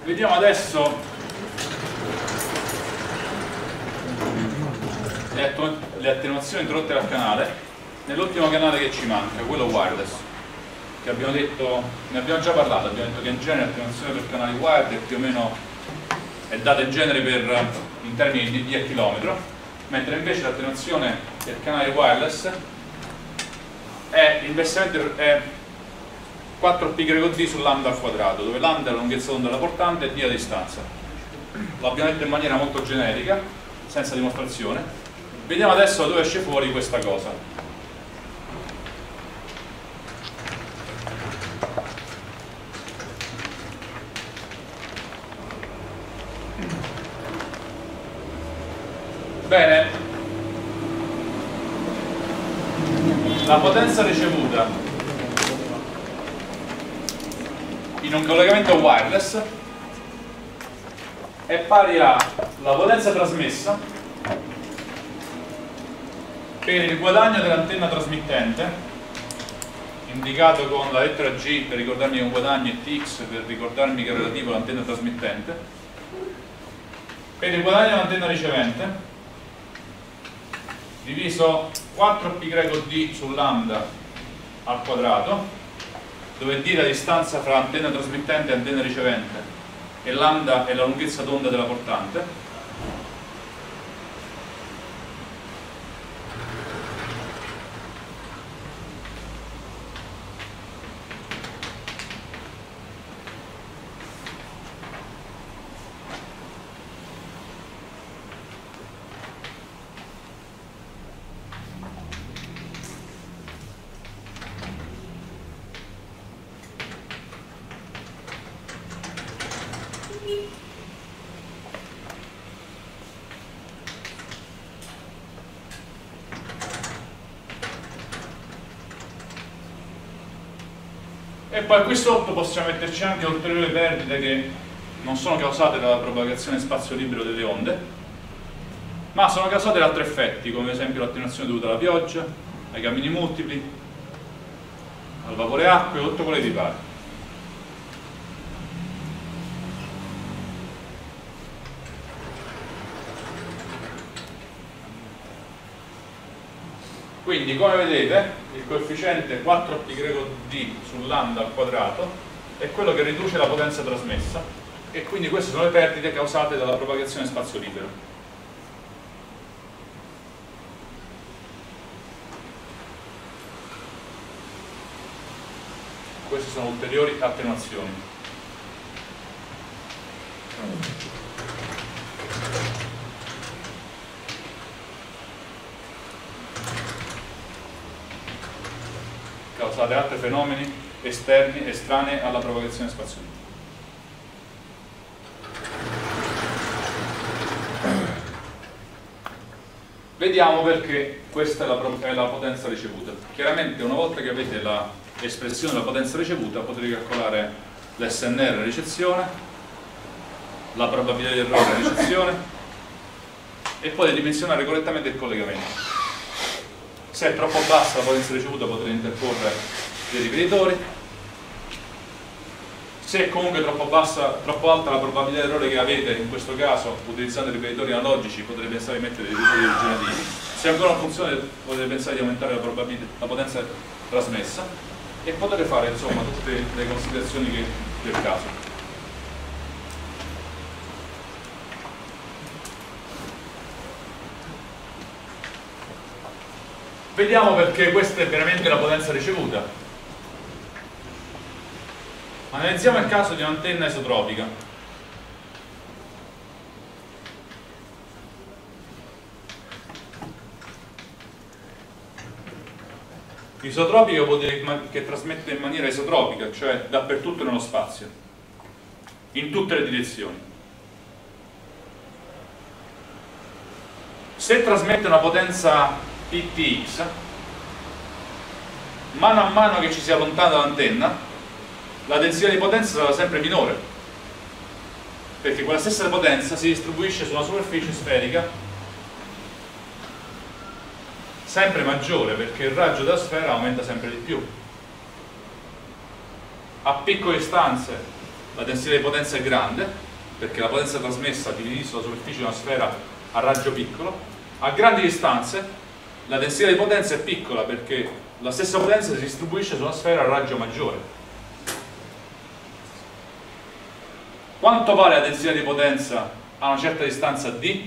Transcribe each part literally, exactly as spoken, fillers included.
Vediamo adesso le, attu le attenuazioni introdotte dal canale nell'ultimo canale che ci manca, quello wireless, che abbiamo detto, ne abbiamo già parlato, abbiamo detto che in genere l'attenuazione per canali wired è più o meno è data in genere per, in termini di D a chilometro, mentre invece l'attenuazione per canali wireless è inversamente è quattro pi greco d su lambda al quadrato, dove lambda è la lunghezza d'onda della portante e d la distanza. L'abbiamo detto in maniera molto generica, senza dimostrazione. Vediamo adesso da dove esce fuori questa cosa. Bene, la potenza ricevuta in un collegamento wireless è pari alla potenza trasmessa per il guadagno dell'antenna trasmittente, indicato con la lettera G per ricordarmi che è un guadagno e T X per ricordarmi che è relativo all'antenna trasmittente, per il guadagno dell'antenna ricevente diviso quattro pi greco d su lambda al quadrato, dove d è la distanza fra antenna trasmittente e antenna ricevente e lambda è la lunghezza d'onda della portante, e poi qui sotto possiamo metterci anche ulteriori perdite che non sono causate dalla propagazione spazio libero delle onde, ma sono causate da altri effetti, come ad esempio l'attenuazione dovuta alla pioggia, ai cammini multipli, al vapore acqueo, tutto quello che vi pare. Quindi, come vedete, il coefficiente quattro pi greco d su lambda al quadrato è quello che riduce la potenza trasmessa, e quindi queste sono le perdite causate dalla propagazione spazio libero. Queste sono ulteriori attenuazioni. Causate altri fenomeni esterni, estranei alla propagazione spazio-libero. Vediamo perché questa è la, è la potenza ricevuta. Chiaramente una volta che avete l'espressione della potenza ricevuta potete calcolare l'S N R ricezione, la probabilità di errore ricezione e potete dimensionare correttamente il collegamento. Se è troppo bassa la potenza ricevuta potete interporre dei ripetitori, se è comunque troppo bassa, troppo alta la probabilità di errore che avete, in questo caso utilizzando i ripetitori analogici potete pensare di mettere dei ripetitori originativi, se ancora non funziona potete pensare di aumentare la, la potenza trasmessa e potete fare insomma tutte le considerazioni che, del caso. Vediamo perché questa è veramente la potenza ricevuta. Analizziamo il caso di un'antenna isotropica. Isotropica vuol dire che trasmette in maniera isotropica, cioè dappertutto nello spazio, in tutte le direzioni. Se trasmette una potenza P T X, mano a mano che ci si allontana dall'antenna la densità di potenza sarà sempre minore, perché quella stessa potenza si distribuisce su una superficie sferica sempre maggiore, perché il raggio della sfera aumenta sempre di più. A piccole distanze la densità di potenza è grande, perché la potenza trasmessa diviso la superficie di una sfera a raggio piccolo. A grandi distanze la densità di potenza è piccola, perché la stessa potenza si distribuisce su una sfera a raggio maggiore. Quanto vale la densità di potenza a una certa distanza d?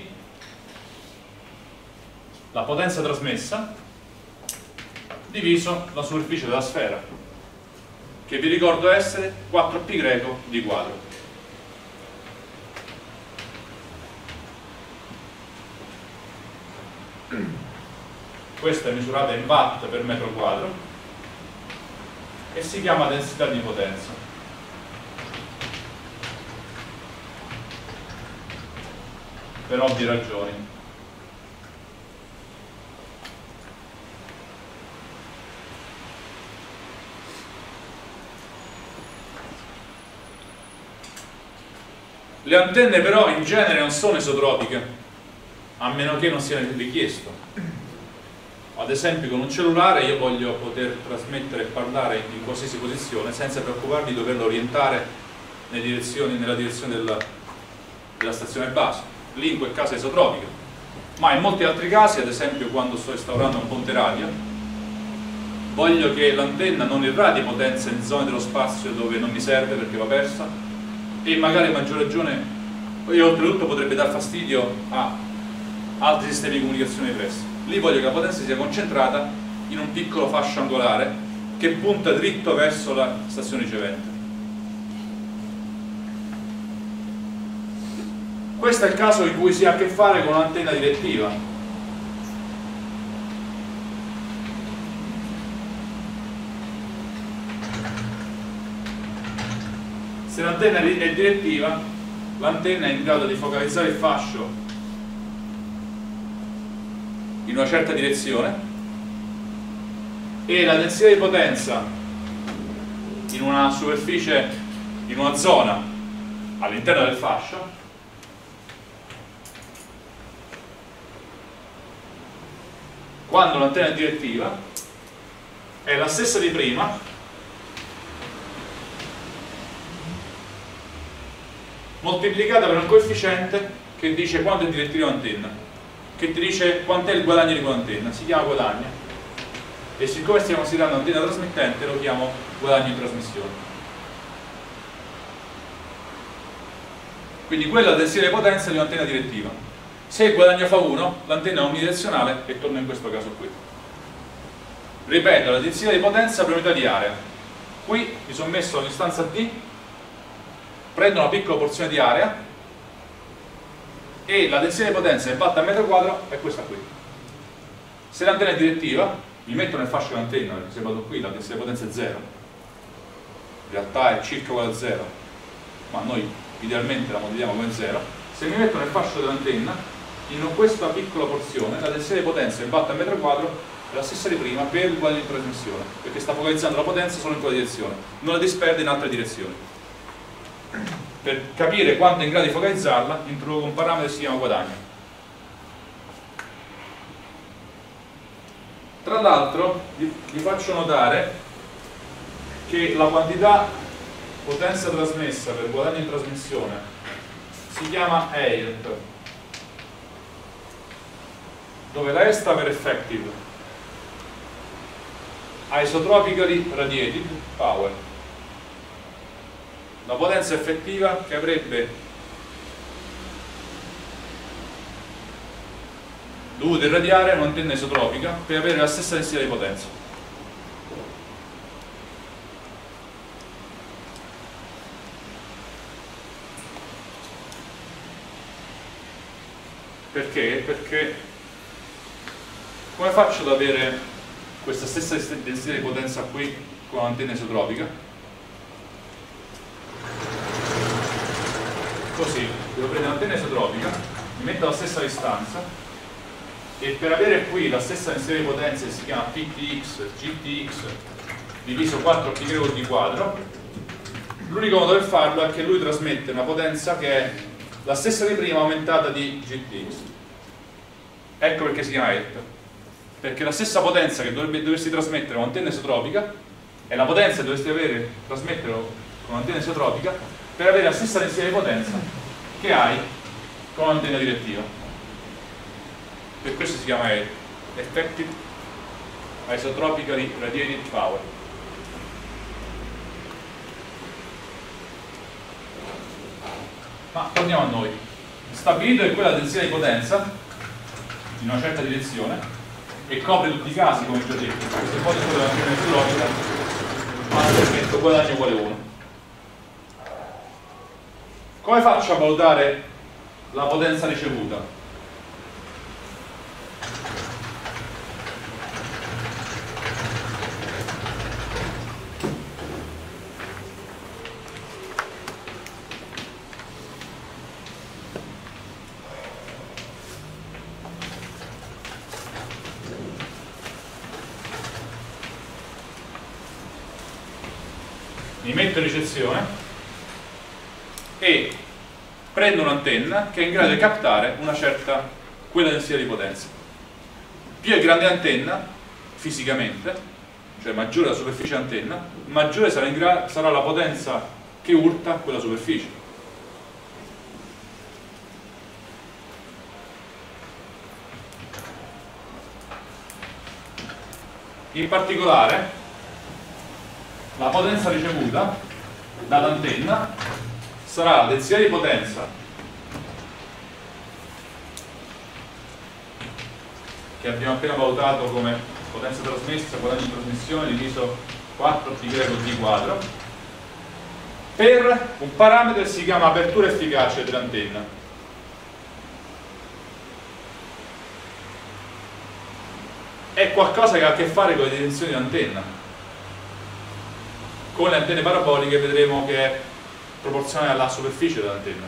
La potenza trasmessa diviso la superficie della sfera, che vi ricordo essere quattro pi greco d quadro. Questa è misurata in watt per metro quadro e si chiama densità di potenza. Per ovvie ragioni. Le antenne però in genere non sono isotropiche, a meno che non sia richiesto. Ad esempio con un cellulare io voglio poter trasmettere e parlare in qualsiasi posizione senza preoccuparmi di doverlo orientare nelle direzioni, nella direzione della, della stazione base. Lì in quel caso è isotropica. Ma in molti altri casi, ad esempio quando sto instaurando un ponte radio, voglio che l'antenna non irradi potenza in zone dello spazio dove non mi serve perché va persa, e magari a maggior ragione e oltretutto potrebbe dar fastidio a altri sistemi di comunicazione pressi. Lì voglio che la potenza sia concentrata in un piccolo fascio angolare che punta dritto verso la stazione ricevente. Questo è il caso in cui si ha a che fare con un'antenna direttiva. Se l'antenna è direttiva, l'antenna è in grado di focalizzare il fascio in una certa direzione e la densità di potenza in una superficie, in una zona all'interno del fascio quando l'antenna è direttiva è la stessa di prima moltiplicata per un coefficiente che dice quanto è direttiva l'antenna, che ti dice quant'è il guadagno di quell'antenna, si chiama guadagno, e siccome stiamo considerando un'antenna trasmettente lo chiamo guadagno in trasmissione. Quindi quella è la densità di potenza di un'antenna direttiva. Se il guadagno fa uno, l'antenna è omnidirezionale e torna in questo caso qui. Ripeto, la densità di potenza per unità di area. Qui mi sono messo la distanza d, prendo una piccola porzione di area e la densità di potenza in watt a metro quadro è questa qui. Se l'antenna è direttiva, mi metto nel fascio dell'antenna, perché se vado qui la densità di potenza è zero, in realtà è circa uguale a zero, ma noi idealmente la modelliamo come zero. Se mi metto nel fascio dell'antenna, in questa piccola porzione la densità di potenza in watt a metro quadro è la stessa di prima per il guadagno di trasmissione, perché sta focalizzando la potenza solo in quella direzione, non la disperde in altre direzioni. Per capire quanto è in grado di focalizzarla introduco un parametro che si chiama guadagno. Tra l'altro vi, vi faccio notare che la quantità potenza trasmessa per guadagno in trasmissione si chiama E I R T, dove la E sta per effective, isotropically radiated power, la potenza effettiva che avrebbe dovuto irradiare un'antenna isotropica per avere la stessa densità di potenza. Perché? Perché come faccio ad avere questa stessa densità di potenza qui con un'antenna isotropica? Così, devo prendere un'antenna isotropica, mi metto alla stessa distanza e per avere qui la stessa densità di potenza che si chiama P T X, G T X diviso quattro pi greco d quadro, l'unico modo per farlo è che lui trasmette una potenza che è la stessa di prima aumentata di G T X. Ecco perché si chiama E I R T, perché la stessa potenza che dovrebbe, dovresti trasmettere con un'antenna isotropica è la potenza che dovresti avere trasmettere con un'antenna isotropica per avere la stessa densità di potenza che hai con un'antenna direttiva. Per questo si chiama Effective Isotropically Radiated Power. Ma torniamo a noi. Stabilito che quella densità di potenza in una certa direzione e copre tutti i casi, come già detto, queste ipotesi della ragione meteorologica hanno l'effetto guadagno uguale uno. Come faccio a valutare la potenza ricevuta? Mi metto in ricezione e prendo un'antenna che è in grado di captare una certa, quella densità di potenza. Più è grande l'antenna fisicamente, cioè maggiore la superficie antenna, maggiore sarà, in gra sarà la potenza che urta quella superficie. In particolare la potenza ricevuta dall'antenna sarà la densità di potenza che abbiamo appena valutato come potenza trasmessa, guadagno di trasmissione diviso quattro pi greco d quadro, per un parametro che si chiama apertura efficace dell'antenna. È qualcosa che ha a che fare con le dimensioni dell'antenna. Con le antenne paraboliche vedremo che è proporzionale alla superficie dell'antenna.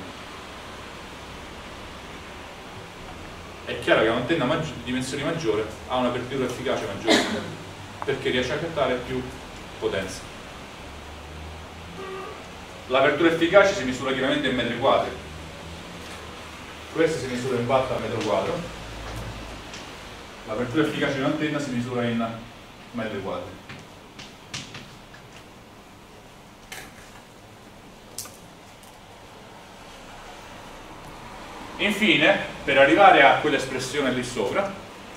È chiaro che un'antenna maggi di dimensioni maggiore ha un'apertura efficace maggiore perché riesce a captare più potenza. L'apertura efficace si misura chiaramente in metri quadri. Questa si misura in watt al metro quadro. L'apertura efficace di un'antenna si misura in metri quadri. Infine, per arrivare a quell'espressione lì sopra,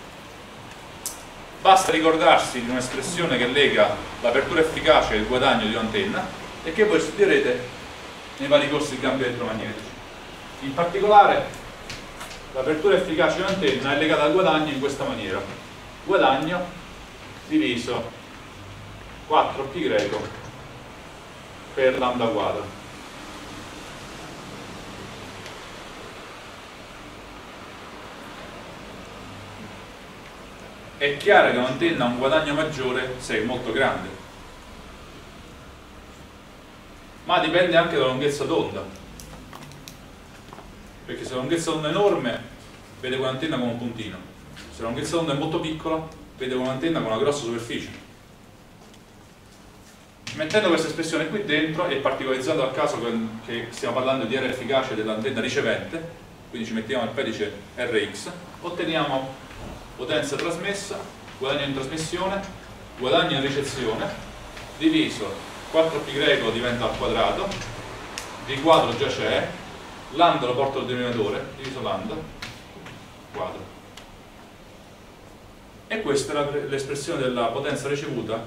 basta ricordarsi di un'espressione che lega l'apertura efficace e il guadagno di un'antenna e che voi studierete nei vari corsi di campi elettromagnetici. In particolare, l'apertura efficace di un'antenna è legata al guadagno in questa maniera: guadagno diviso quattro pi greco per lambda quadro. È chiaro che un'antenna ha un guadagno maggiore se è molto grande, ma dipende anche dalla lunghezza d'onda, perché se la lunghezza d'onda è enorme vede quell'antenna come un puntino, se la lunghezza d'onda è molto piccola vede quell'antenna con una grossa superficie. Mettendo questa espressione qui dentro e particolarizzando al caso che stiamo parlando di R efficace dell'antenna ricevente, quindi ci mettiamo il pedice R X, otteniamo potenza trasmessa, guadagno in trasmissione, guadagno in ricezione, diviso quattro pi greco diventa al quadrato, d quadro già c'è, lambda lo porto al denominatore, diviso lambda quadro. E questa è l'espressione della potenza ricevuta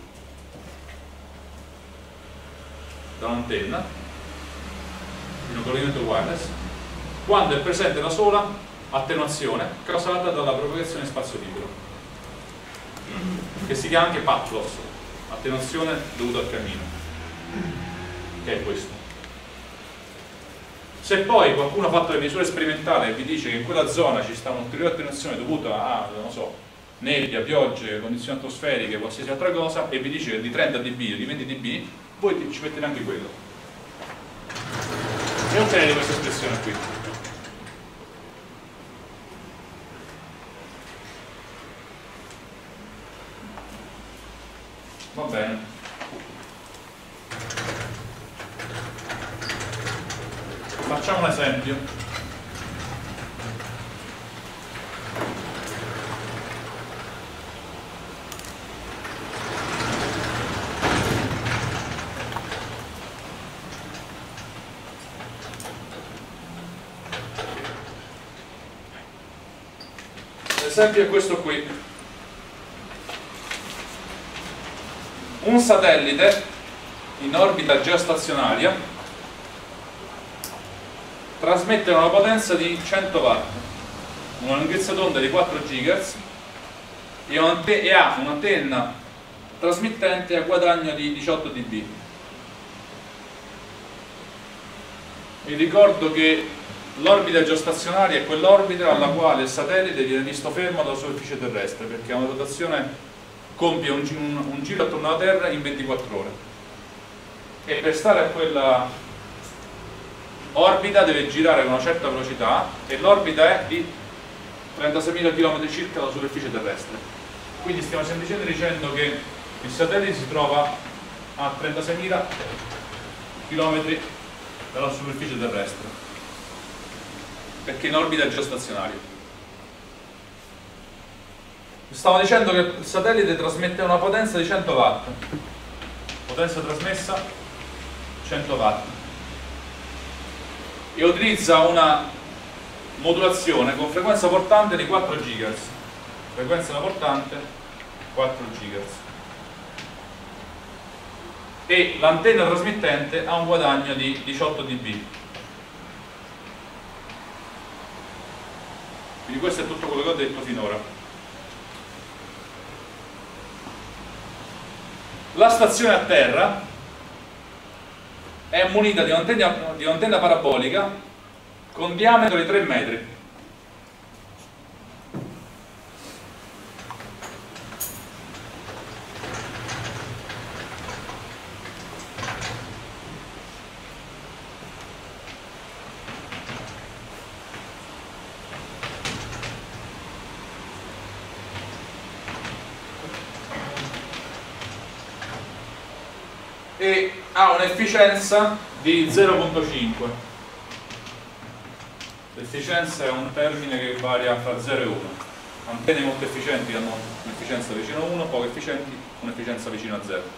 dall'antenna in un collegamento wireless quando è presente la sola attenuazione causata dalla propagazione in spazio libero, che si chiama anche path loss, attenuazione dovuta al cammino, che è questo. Se poi qualcuno ha fatto le misure sperimentali e vi dice che in quella zona ci sta un'ulteriore attenuazione dovuta a, non so, nebbia, piogge, condizioni atmosferiche, qualsiasi altra cosa, e vi dice che di trenta dB o di venti dB, voi ci mettete anche quello e ottenete questa espressione qui. Va bene. Facciamo un esempio. L'esempio è questo qui. Un satellite in orbita geostazionaria trasmette una potenza di cento watt, una lunghezza d'onda di quattro gigahertz e ha un'antenna trasmittente a guadagno di diciotto dB. Vi ricordo che l'orbita geostazionaria è quell'orbita alla quale il satellite viene visto fermo dalla superficie terrestre, perché ha una rotazione, compie un, un, un giro attorno alla Terra in ventiquattro ore, e per stare a quella orbita deve girare con una certa velocità, e l'orbita è di trentaseimila chilometri circa dalla superficie terrestre. Quindi stiamo semplicemente dicendo che il satellite si trova a trentaseimila chilometri dalla superficie terrestre, perché in orbita geostazionaria. Stavo dicendo che il satellite trasmette una potenza di cento watt, potenza trasmessa cento watt, e utilizza una modulazione con frequenza portante di quattro gigahertz, frequenza portante quattro gigahertz, e l'antenna trasmittente ha un guadagno di diciotto dB. Quindi questo è tutto quello che ho detto finora. La stazione a terra è munita di un'antenna, di un'antenna parabolica con diametro di tre metri. E ha un'efficienza di zero virgola cinque. L'efficienza è un termine che varia fra zero e uno. Antenne molto efficienti hanno un'efficienza vicino a uno, poco efficienti un'efficienza vicino a zero.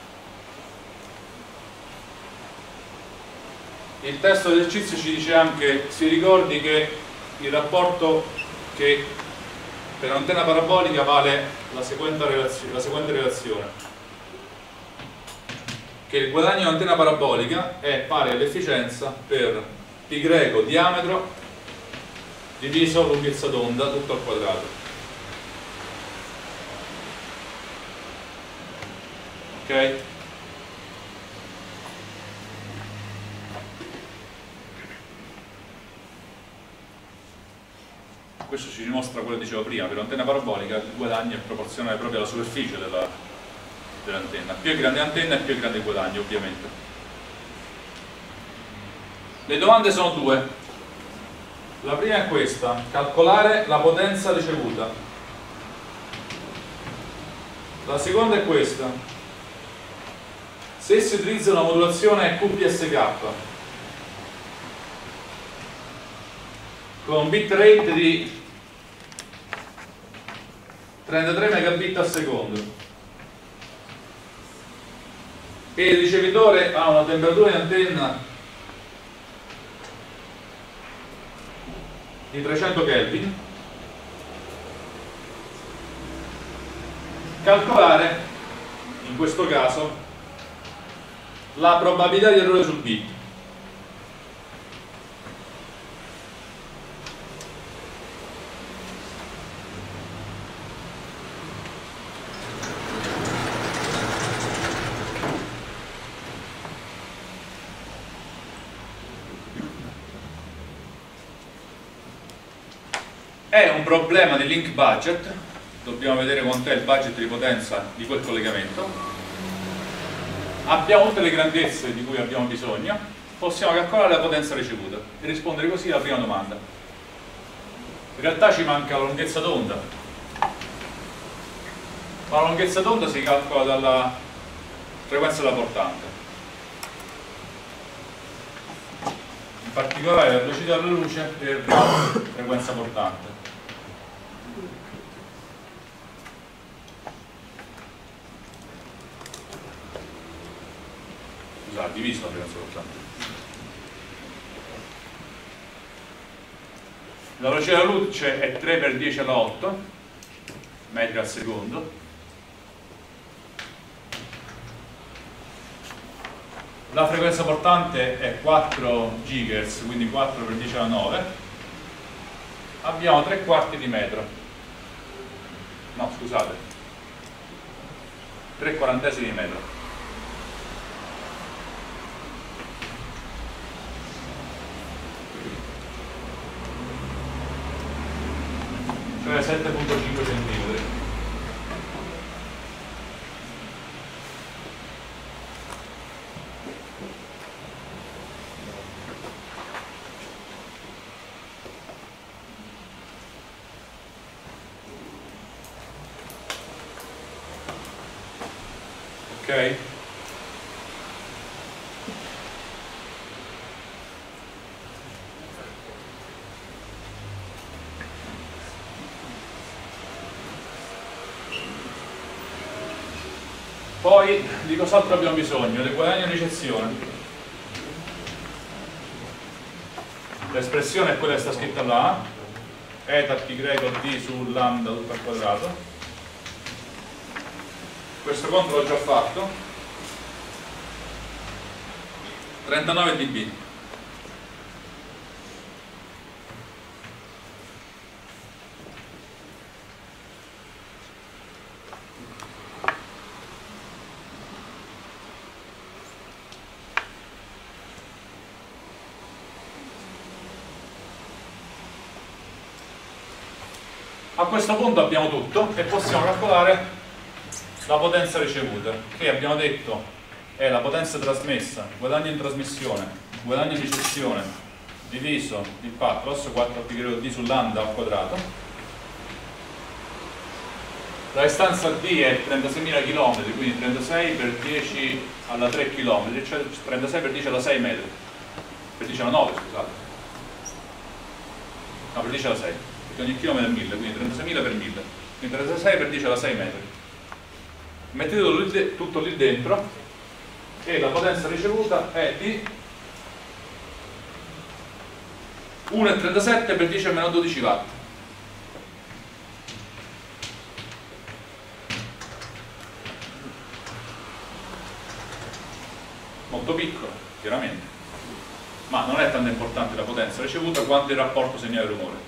Il testo dell'esercizio ci dice anche, si ricordi che il rapporto che per un'antenna parabolica vale la seguente relazione, la seguente relazione, che il guadagno di un'antenna parabolica è pari all'efficienza per pi greco diametro diviso lunghezza d'onda tutto al quadrato. Ok? Questo ci dimostra quello che dicevo prima: per un'antenna parabolica il guadagno è proporzionale proprio alla superficie della dell'antenna. Più è grande l'antenna e più è grande il guadagno, ovviamente. Le domande sono due. La prima è questa: calcolare la potenza ricevuta. La seconda è questa: se si utilizza una modulazione Q P S K con un bit rate di trentatré megabit al secondo e il ricevitore ha una temperatura di antenna di trecento Kelvin, calcolare in questo caso la probabilità di errore sul bit. È un problema di link budget, dobbiamo vedere quant'è il budget di potenza di quel collegamento, abbiamo tutte le grandezze di cui abbiamo bisogno, possiamo calcolare la potenza ricevuta e rispondere così alla prima domanda. In realtà ci manca la lunghezza d'onda, ma la lunghezza d'onda si calcola dalla frequenza della portante, in particolare la velocità della luce per la frequenza portante. Scusate, diviso la frequenza portante. La velocità della luce è tre per dieci alla otto, metri al secondo. La frequenza portante è quattro gigahertz, quindi quattro per dieci alla nove. Abbiamo tre quarti di metro. No, scusate. tre quarantesimi di metro. Cioè sette virgola cinque centimetri. Ok? Poi di cos'altro abbiamo bisogno? Del guadagno di ricezione. L'espressione è quella che sta scritta là, eta pi greco d su lambda tutto al quadrato. Questo conto l'ho già fatto. trentanove dB. A questo punto abbiamo tutto e possiamo calcolare la potenza ricevuta, che abbiamo detto è la potenza trasmessa, guadagno in trasmissione, guadagno in ricezione, diviso il pathos, quattro pi greco d su lambda al quadrato. La distanza d è trentaseimila chilometri, quindi trentasei per dieci alla tre chilometri, cioè trentasei per dieci alla sei metri, per dieci alla nove, scusate. No, per dieci alla sei. Ogni chilometro è mille, quindi trentaseimila per mille, quindi trentasei per dieci alla sei metri. Mettete tutto lì dentro e la potenza ricevuta è di uno virgola trentasette per dieci a meno dodici watt. Molto piccolo, chiaramente, ma non è tanto importante la potenza ricevuta quanto il rapporto segnale-rumore.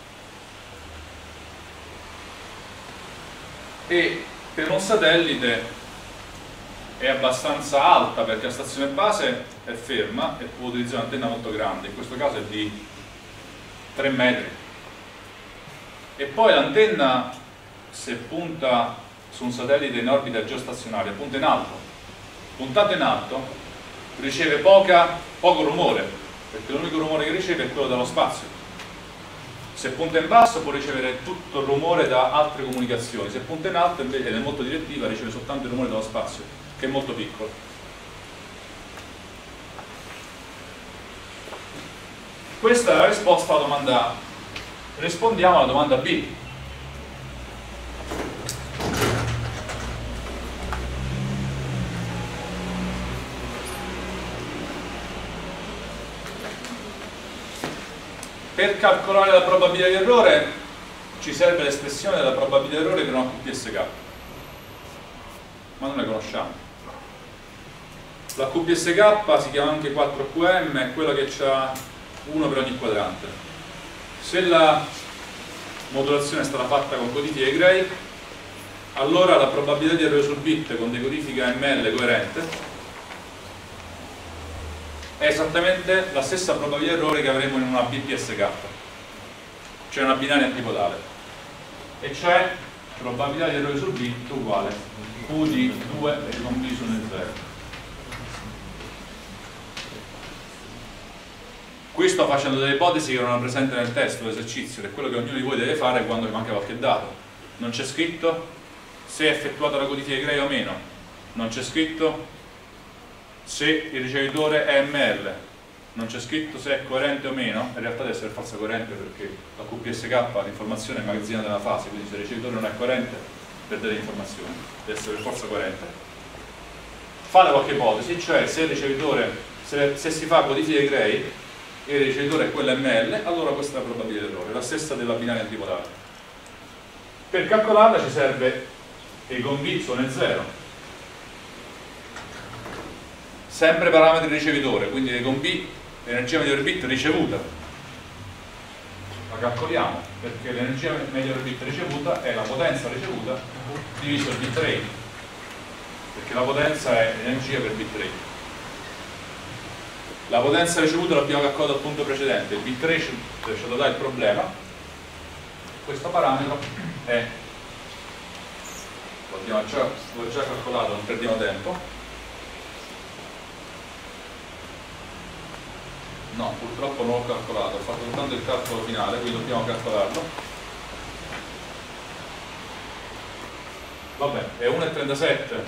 E per un satellite è abbastanza alta perché la stazione base è ferma e può utilizzare un'antenna molto grande, in questo caso è di tre metri. E poi l'antenna, se punta su un satellite in orbita geostazionaria, punta in alto. Puntato in alto riceve poca, poco rumore, perché l'unico rumore che riceve è quello dallo spazio. Se punta in basso può ricevere tutto il rumore da altre comunicazioni, se punta in alto invece, ed è molto direttiva, riceve soltanto il rumore dallo spazio, che è molto piccolo. Questa è la risposta alla domanda A. Rispondiamo alla domanda B. Per calcolare la probabilità di errore ci serve l'espressione della probabilità di errore per una Q P S K, ma non la conosciamo. La Q P S K si chiama anche quattro Q M, è quella che ha uno per ogni quadrante. Se la modulazione è stata fatta con codifica di Gray, allora la probabilità di errore sul bit con decodifica M L coerente è esattamente la stessa probabilità di errore che avremo in una B P S K, cioè una binaria antipodale, e cioè probabilità di errore sul bit uguale Q di due condiviso nel zero. Qui sto facendo delle ipotesi che non erano presenti nel testo dell'esercizio, ed è quello che ognuno di voi deve fare quando vi manca qualche dato. Non c'è scritto se è effettuata la codifica di Gray o meno, non c'è scritto se il ricevitore è M L, non c'è scritto se è coerente o meno. In realtà deve essere forza coerente, perché la Q P S K l'informazione è magazzinata nella fase, quindi se il ricevitore non è coerente perdete l'informazione, deve essere per forza coerente. Fate qualche ipotesi, cioè se il ricevitore, se, se si fa codifica di Gray e il ricevitore è quello M L, allora questa è la probabilità di errore, la stessa della binaria antipodale. Per calcolarla ci serve che i con B sono zero, sempre parametri ricevitore, quindi le con B, l'energia media per bit ricevuta, la calcoliamo perché l'energia media per bit ricevuta è la potenza ricevuta diviso il bitrate, perché la potenza è l'energia per bitrate. La potenza ricevuta l'abbiamo calcolato al punto precedente, il bitrate ci ha dato il problema, questo parametro è, lo abbiamo già, l'ho già calcolato, non perdiamo tempo. No, purtroppo non l'ho calcolato, ho fatto soltanto il calcolo finale, quindi dobbiamo calcolarlo. Vabbè, è uno virgola trentasette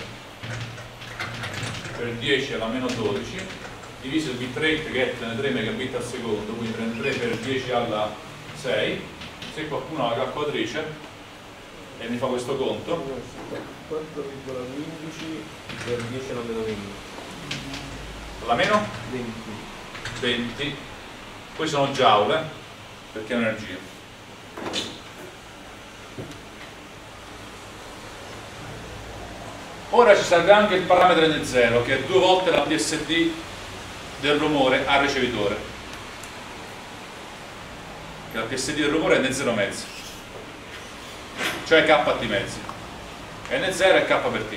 per dieci alla meno dodici diviso il bitrate che è trentatré megabit al secondo, quindi trentatré per dieci alla sei. Se qualcuno ha la calcolatrice e mi fa questo conto, quattro virgola quindici per dieci alla meno venti. alla meno venti. venti, poi sono joule perché è energia. Ora ci serve anche il parametro N zero che è due volte la P S D del rumore al ricevitore, che la P S D del rumore è N zero mezzi, cioè K T mezzi, N zero è K per T.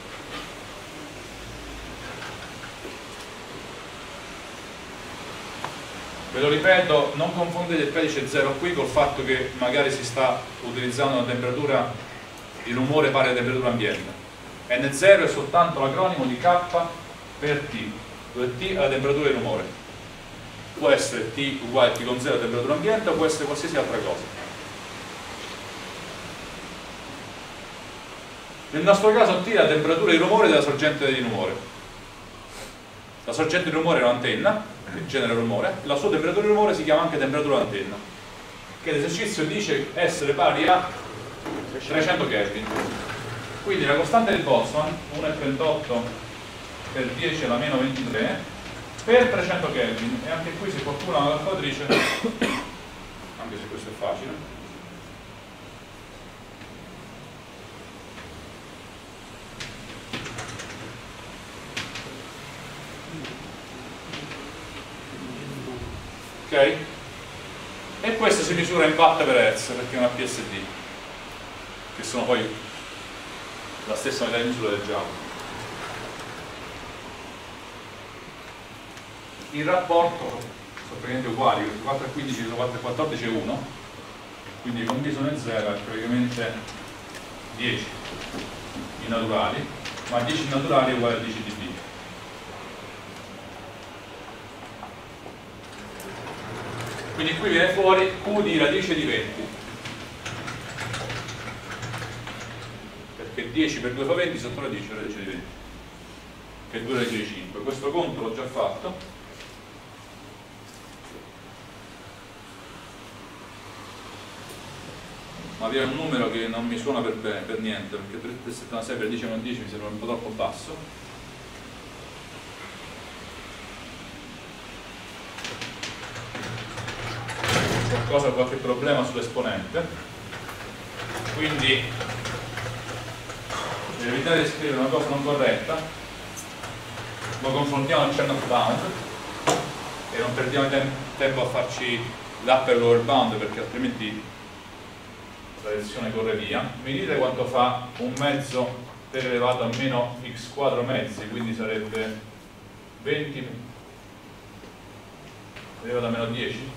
Ve lo ripeto, non confondete il pedice zero qui col fatto che magari si sta utilizzando una temperatura di rumore pari alla temperatura ambiente. N zero è soltanto l'acronimo di K per T, dove T è la temperatura di rumore. Può essere T uguale a T con zero temperatura ambiente o può essere qualsiasi altra cosa. Nel nostro caso T è la temperatura di rumore della sorgente di rumore. La sorgente di rumore è un'antenna che genera rumore, la sua temperatura di rumore si chiama anche temperatura d'antenna, che l'esercizio dice essere pari a trecento Kelvin. Quindi la costante di Boltzmann, uno virgola trentotto per dieci alla meno ventitré per trecento Kelvin, e anche qui se qualcuno ha una calcolatrice, anche se questo è facile, ok? E questo si misura in watt per hertz perché è una P S D, che sono poi la stessa unità di misura del Java. Il rapporto sono praticamente uguali, perché quattro e quindici diviso quattro e quattordici è uno, quindi con B sono zero è praticamente dieci in naturali, ma dieci in naturali è uguale a dieci dB. Quindi qui viene fuori Q di radice di venti, perché dieci per due fa venti, sotto radice radice di venti, che è due radice di cinque. Questo conto l'ho già fatto, ma vi è un numero che non mi suona per, bene, per niente, perché tre virgola settantasei per dieci meno dieci mi sembra un po' troppo basso. Qualcosa, qualche problema sull'esponente, quindi per evitare di scrivere una cosa non corretta lo confrontiamo al Chernoff bound e non perdiamo tem tempo a farci l'upper lower bound, perché altrimenti la lezione corre via. Mi dite quanto fa un mezzo per elevato a meno x quadro mezzi, quindi sarebbe venti elevato a meno dieci.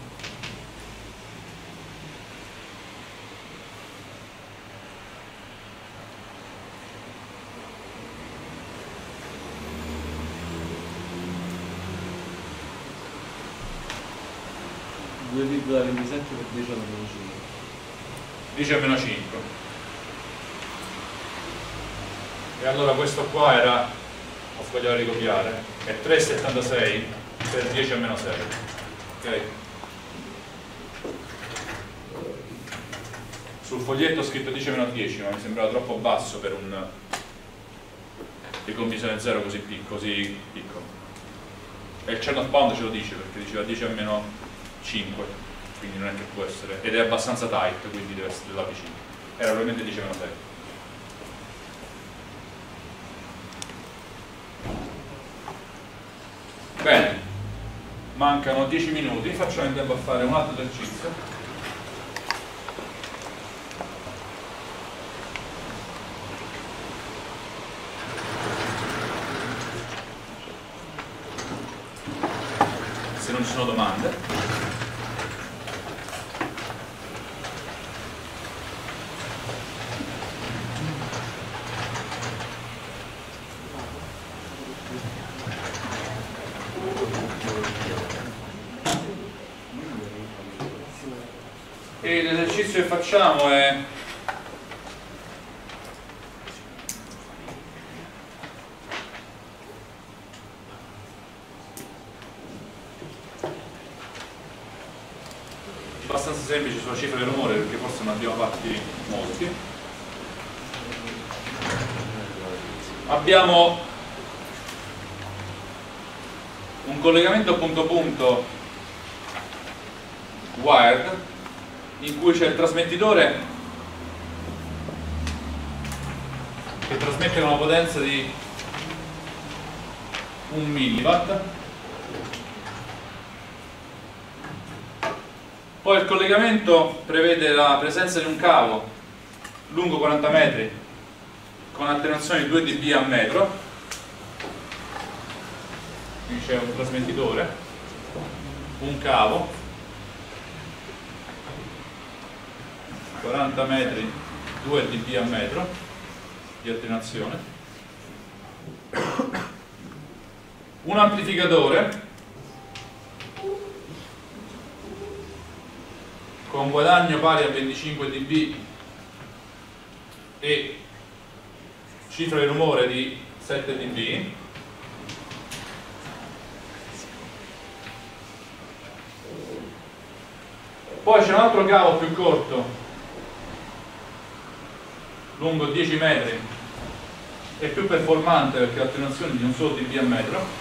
due virgola ventisette per dieci alla meno cinque. dieci a meno cinque. E allora questo qua era, ho sbagliato a ricopiare, è tre virgola settantasei per dieci a meno sei. Ok? Sul foglietto ho scritto dieci a meno dieci, ma mi sembrava troppo basso per un di condivisione zero così, pic così piccolo. E il Chernoff bound ce lo dice, perché diceva dieci a meno cinque, quindi non è che può essere, ed è abbastanza tight, quindi deve essere là vicino. era probabilmente dieci meno sei. Bene, mancano dieci minuti, facciamo in tempo a fare un altro esercizio. Se non ci sono domande. E l'esercizio che facciamo è abbastanza semplice sulla cifra del rumore, perché forse non abbiamo fatti molti. Abbiamo un collegamento punto punto wired in cui c'è il trasmettitore che trasmette una potenza di un milliwatt. Poi il collegamento prevede la presenza di un cavo lungo quaranta metri con attenuazione di due dB a metro. Qui c'è un trasmettitore, un cavo, quaranta metri, due dB a metro di attenuazione, un amplificatore con guadagno pari a venticinque dB e cifra di rumore di sette dB. Poi c'è un altro cavo più corto, lungo dieci metri e più performante perché ha l'attenuazione di un solo dB a metro.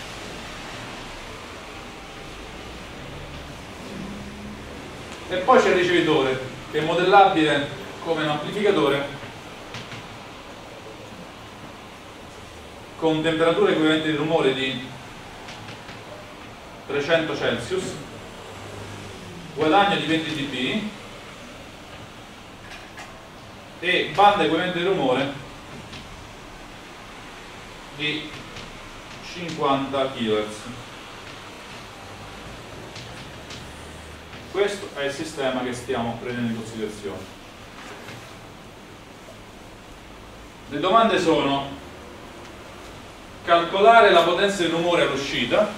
E poi c'è il ricevitore, che è modellabile come un amplificatore con temperatura equivalente di rumore di trecento Celsius, guadagno di venti dB e banda equivalente di rumore di cinquanta chilohertz. Questo è il sistema che stiamo prendendo in considerazione. Le domande sono: calcolare la potenza di rumore all'uscita,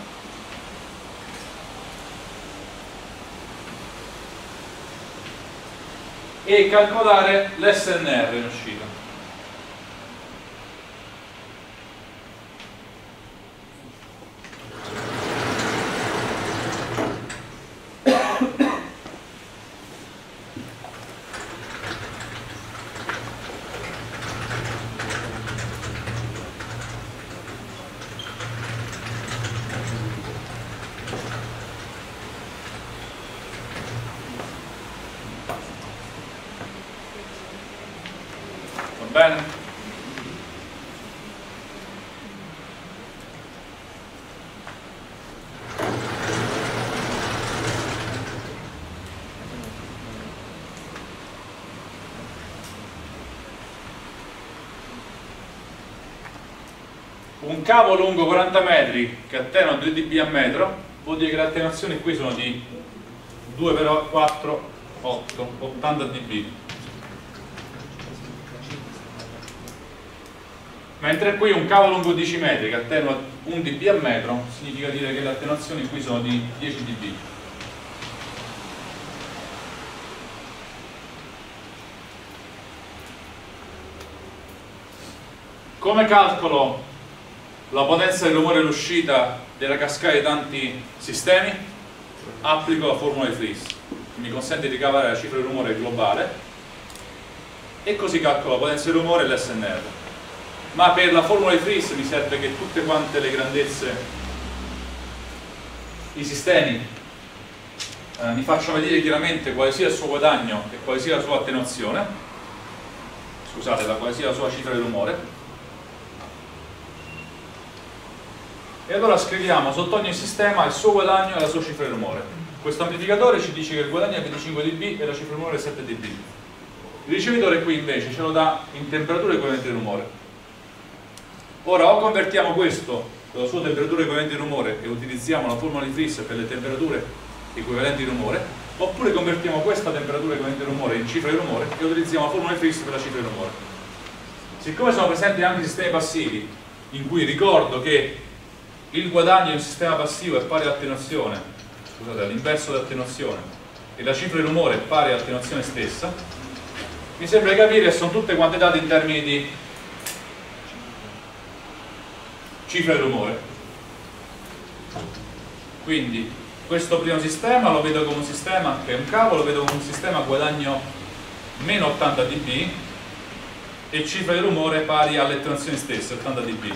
e calcolare l'S N R in uscita. Bene? Un cavo lungo quaranta metri che attenua due dB a metro vuol dire che le attenuazioni qui sono di due per quattro, otto, ottanta dB. Mentre qui un cavo lungo dieci metri che attenua un dB a metro significa dire che le attenuazioni qui sono di dieci dB. Come calcolo la potenza di rumore all'uscita della cascata di tanti sistemi? Applico la formula di Friis, che mi consente di ricavare la cifra di rumore globale, e così calcolo la potenza di rumore e l'S N R. Ma per la formula di Friis mi serve che tutte quante le grandezze, i sistemi, eh, mi facciano vedere chiaramente quale sia il suo guadagno e quale sia la sua attenuazione, scusate, la quale sia la sua cifra di rumore, e allora scriviamo sotto ogni sistema il suo guadagno e la sua cifra di rumore. Questo amplificatore ci dice che il guadagno è venticinque dB e la cifra di rumore è sette dB. Il ricevitore qui invece ce lo dà in temperatura equivalente di rumore. Ora o convertiamo questo, la sua temperatura equivalente di rumore, e utilizziamo la formula di Friis per le temperature equivalenti di rumore, oppure convertiamo questa temperatura equivalente di rumore in cifra di rumore e utilizziamo la formula di Friis per la cifra di rumore. Siccome sono presenti anche sistemi passivi, in cui ricordo che il guadagno di un sistema passivo è pari all'attenuazione, scusate, all'inverso dell'attenuazione, e la cifra di rumore è pari all'attenuazione stessa, mi sembra di capire che sono tutte quante date in termini di cifra di rumore. Quindi questo primo sistema lo vedo come un sistema che è un cavo, lo vedo come un sistema a guadagno meno ottanta dB e cifra di rumore pari all'attenuazione stessa, ottanta dB.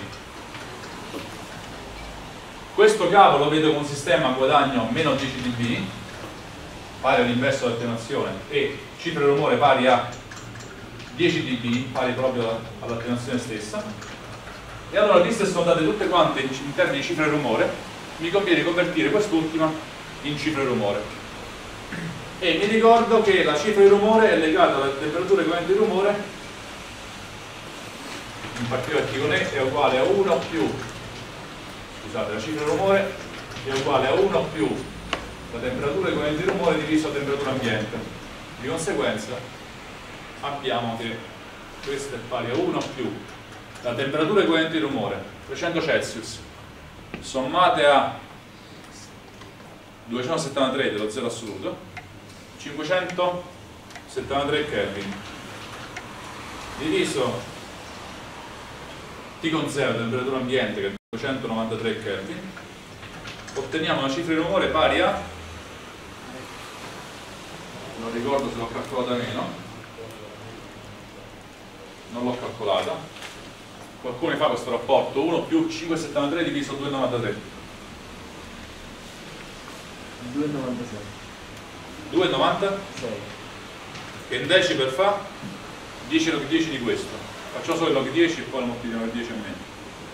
Questo cavo lo vedo come un sistema a guadagno meno dieci dB, pari all'inverso dell'attenuazione, e cifra di rumore pari a dieci dB, pari proprio all'attenuazione stessa. E allora, viste sono date tutte quante in termini di cifra di rumore, mi conviene convertire quest'ultima in cifra di rumore. E mi ricordo che la cifra di rumore è legata alla temperatura equivalente di rumore, in particolare T con E è uguale a uno più, scusate, la cifra di rumore è uguale a uno più la temperatura equivalente di rumore diviso la temperatura ambiente. Di conseguenza abbiamo che questo è pari a uno più la temperatura equivalente di rumore, trecento Celsius, sommate a duecentosettantatré dello zero assoluto, cinquecentosettantatré Kelvin, diviso T con zero, temperatura ambiente, che è duecentonovantatré Kelvin, otteniamo una cifra di rumore pari a, non ricordo se l'ho calcolata meno, non l'ho calcolata, qualcuno mi fa questo rapporto, uno più cinquecentosettantatré diviso duecentonovantatré, duecentonovantasei, duecentonovantasei, che in decibel fa dieci log dieci di questo, faccio solo il log dieci e poi lo moltiplichiamo per dieci a meno,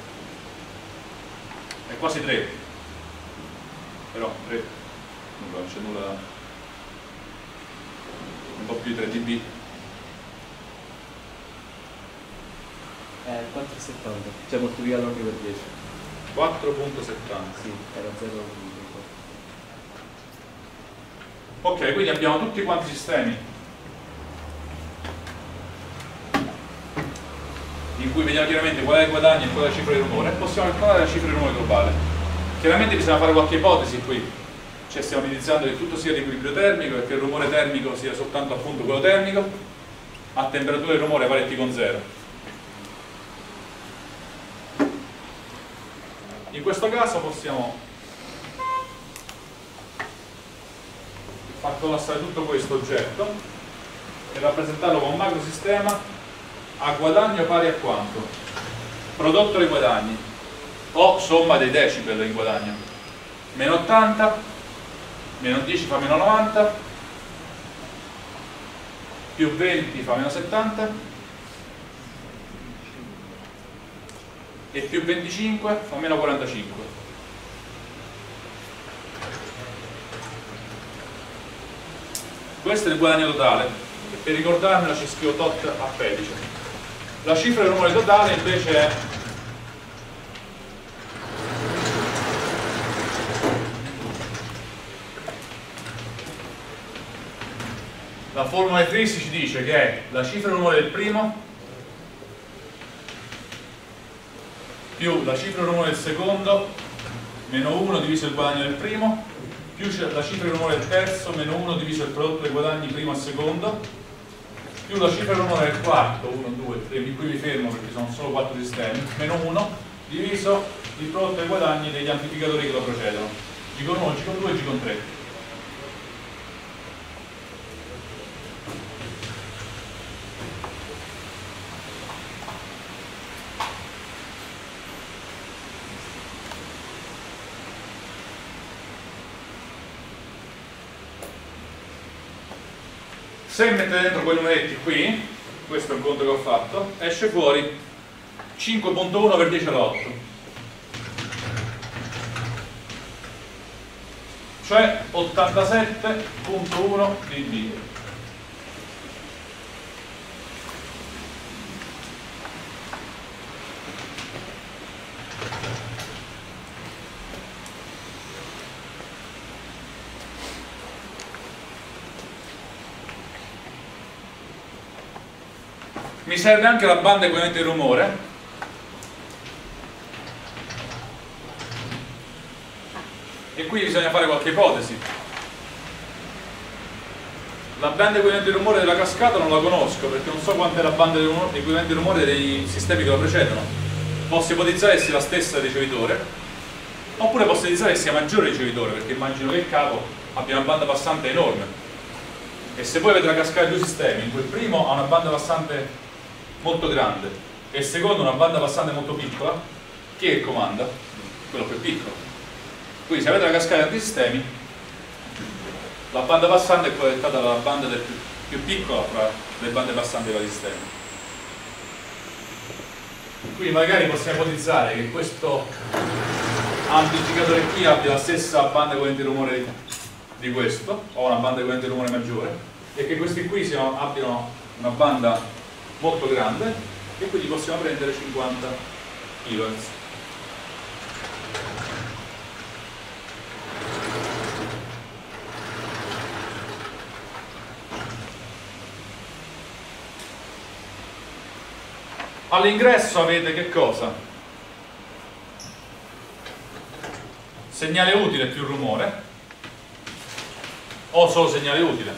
è quasi tre, però tre, non c'è nulla da, un po' più di tre dB. Eh, quattro virgola settanta, cioè moltiplicato anche per dieci. quattro virgola settanta. Sì, era zero virgola quattro. Ok, quindi abbiamo tutti quanti i sistemi in cui vediamo chiaramente qual è il guadagno e qual è la cifra di rumore, possiamo calcolare la cifra di rumore globale. Chiaramente bisogna fare qualche ipotesi qui, cioè stiamo iniziando che tutto sia di equilibrio termico e che il rumore termico sia soltanto appunto quello termico a temperatura di rumore pari a T con zero. In questo caso possiamo far collassare tutto questo oggetto e rappresentarlo come un macrosistema a guadagno pari a quanto? Prodotto dei guadagni o somma dei decibel in guadagno, meno ottanta, meno dieci fa meno novanta, più venti fa meno settanta e più venticinque fa meno quarantacinque. Questo è il guadagno totale e per ricordarmelo ci scrivo tot a pedice. La cifra del rumore totale invece è la formula di Friis ci dice che è la cifra del rumore del primo più la cifra di rumore del secondo meno uno diviso il guadagno del primo più la cifra di rumore del terzo meno uno diviso il prodotto dei guadagni primo e secondo più la cifra di rumore del quarto, uno, due, tre, qui mi fermo perché sono solo quattro sistemi, meno uno diviso il prodotto dei guadagni degli amplificatori che lo procedono, G con uno, G con due e G con tre. Se mettete dentro quei numeretti qui, questo è un conto che ho fatto, esce fuori cinque virgola uno per dieci alla otto, cioè ottantasette virgola uno dB. Mi serve anche la banda equivalente di rumore, e qui bisogna fare qualche ipotesi. La banda equivalente di rumore della cascata non la conosco, perché non so quanta è la banda equivalente di rumore dei sistemi che lo precedono. Posso ipotizzare che sia la stessa del ricevitore, oppure posso ipotizzare che sia maggiore il ricevitore, perché immagino che il cavo abbia una banda passante enorme. E se voi avete la cascata di due sistemi, in cui il primo ha una banda passante molto grande e il secondo una banda passante molto piccola, chi è che comanda? Quello più piccolo. Quindi se avete la cascata di sistemi, la banda passante è proiettata dalla banda del più, più piccola fra le bande passanti dei vari sistemi. Quindi magari possiamo ipotizzare che questo amplificatore qui abbia la stessa banda equivalente di rumore di questo, o una banda equivalente di rumore maggiore, e che questi qui siano, abbiano una banda molto grande, e quindi possiamo prendere cinquanta kilohertz. All'ingresso avete che cosa? Segnale utile più rumore, o solo segnale utile?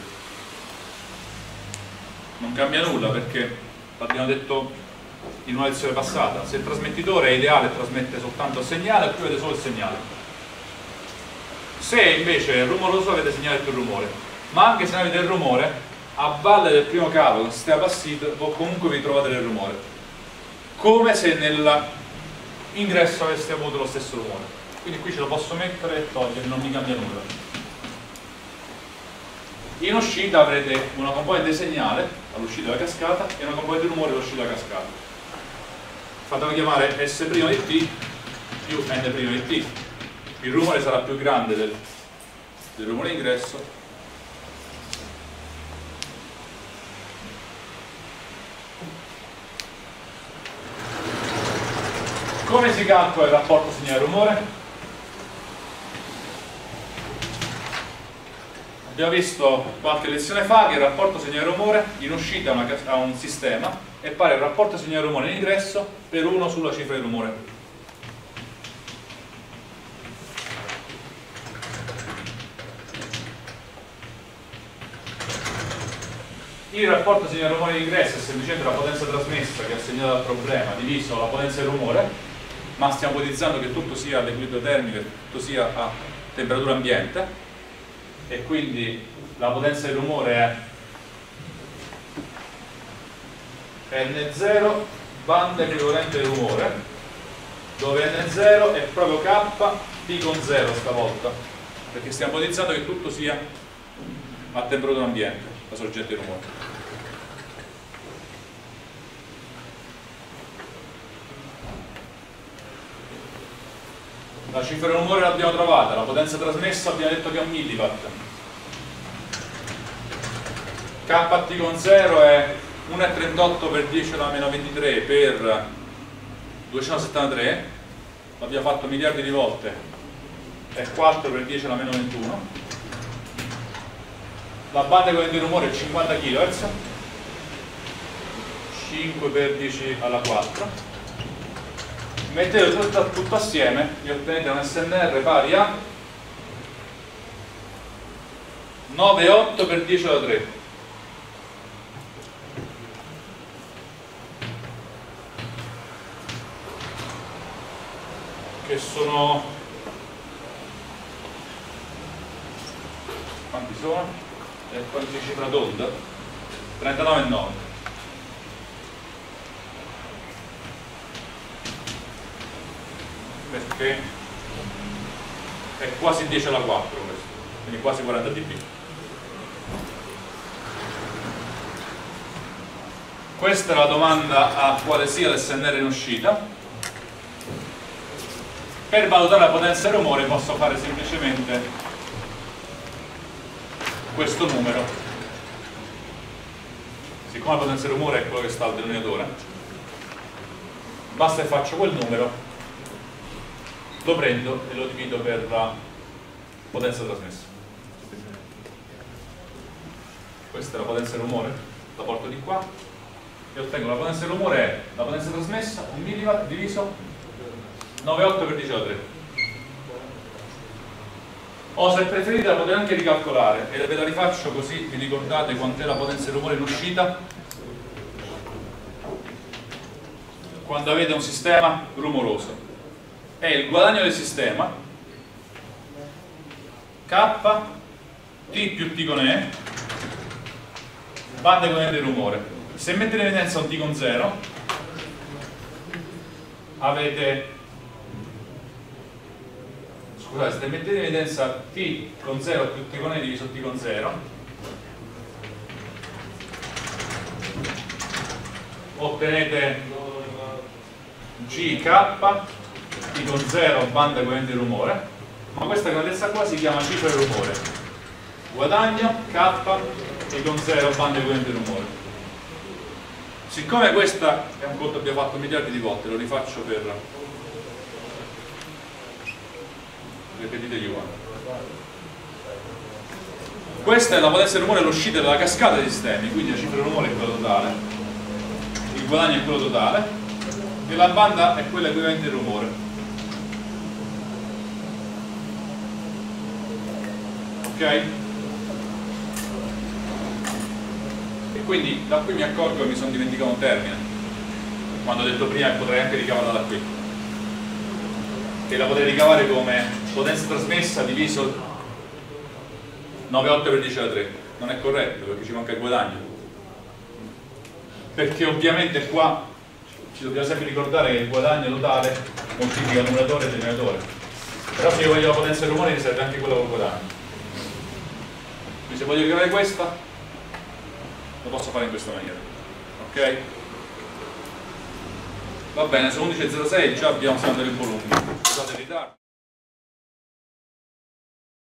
Non cambia nulla, perché l'abbiamo detto in una lezione passata, se il trasmettitore è ideale e trasmette soltanto il segnale, qui avete solo il segnale. Se invece è rumoroso avete segnale più rumore, ma anche se non avete il rumore, a valle del primo cavo con il sistema passito comunque vi trovate del rumore, come se nell'ingresso aveste avuto lo stesso rumore. Quindi qui ce lo posso mettere e togliere, non mi cambia nulla. In uscita avrete una componente di segnale all'uscita della cascata e una componente di rumore all'uscita della cascata. Fatelo chiamare S' di T più N' di T. Il rumore sarà più grande del, del rumore d'ingresso, come si calcola il rapporto segnale-rumore? Abbiamo visto qualche lezione fa che il rapporto segnale-rumore in uscita a, una, a un sistema è pari al rapporto segnale-rumore in ingresso per uno sulla cifra di rumore. Il rapporto segnale-rumore in ingresso è semplicemente la potenza trasmessa che è assegnata al problema diviso la potenza di rumore, ma stiamo ipotizzando che tutto sia all'equilibrio termico, che tutto sia a temperatura ambiente, e quindi la potenza di rumore è N zero banda equivalente di rumore, dove N zero è proprio K P con zero stavolta, perché stiamo ipotizzando che tutto sia a temperatura ambiente, la sorgente di rumore. La cifra di rumore l'abbiamo trovata, la potenza trasmessa abbiamo detto che è un milliwatt. K T con zero è uno virgola trentotto per dieci alla meno ventitré per duecentosettantatré, l'abbiamo fatto miliardi di volte, è quattro per dieci alla meno ventuno. La banda equivalente di rumore è cinquanta chilohertz, cinque per dieci alla quattro. Mettete tutto, tutto assieme e ottenete un S N R pari a nove virgola otto per dieci alla tre, che sono, quanti sono? E quanti cifra d'onda? trentanove virgola nove. Perché è quasi dieci alla quattro questo, quindi quasi quaranta dB. questa è la domanda a quale sia l'S N R in uscita. Per valutare la potenza del rumore posso fare semplicemente questo numero. Siccome la potenza del rumore è quello che sta al denominatore, basta che faccio quel numero, lo prendo e lo divido per la potenza trasmessa. Questa è la potenza del rumore, la porto di qua e ottengo la potenza del rumore è la potenza trasmessa, un milliwatt diviso nove virgola otto per dieci alla tre. O se preferite la potete anche ricalcolare e ve la rifaccio così vi ricordate quant'è la potenza del rumore in uscita quando avete un sistema rumoroso. È il guadagno del sistema K T più T con E banda corrente di rumore. Se mettete in evidenza un T con zero avete, scusate, se mettete in evidenza T con zero più T con E diviso T con zero, ottenete G K T con zero banda corrente di rumore, ma questa grandezza qua si chiama cifra di rumore, guadagno K T con zero banda corrente di rumore. Siccome questa è un conto che abbiamo fatto miliardi di volte, lo rifaccio per ripetite gli uguali. Questa è la potenza del rumore all'uscita della cascata dei sistemi, quindi la cifra del rumore è quella totale, il guadagno è quello totale e la banda è quella equivalente del rumore. Ok? E quindi da qui mi accorgo che mi sono dimenticato un termine, quando ho detto prima che potrei anche ricavarla da qui, che la potrei ricavare come potenza trasmessa diviso nove virgola otto per dieci alla tre. Non è corretto perché ci manca il guadagno, perché ovviamente qua ci dobbiamo sempre ricordare che il guadagno totale moltiplica il numeratore e il denominatore, però se io voglio la potenza del rumore mi serve anche quello col guadagno. Quindi se voglio ricavare questa lo posso fare in questa maniera, ok? Va bene, sono undici e zero sei, già abbiamo sempre il volume, scusate il ritardo.